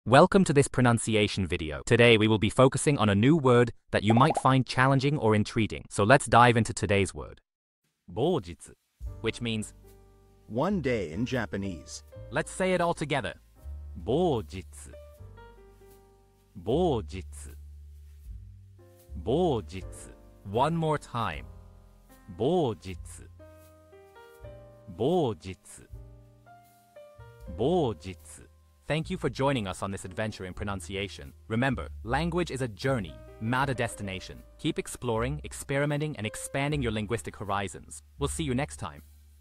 Welcome to this pronunciation video. Today we will be focusing on a new word that you might find challenging or intriguing. So let's dive into today's word. boujitsu, which means 1 day in Japanese. let's say it all together. boujitsu. boujitsu. boujitsu. One more time. boujitsu. boujitsu. boujitsu. Thank you for joining us on this adventure in pronunciation. Remember, language is a journey, not a destination. Keep exploring, experimenting, and expanding your linguistic horizons. We'll see you next time.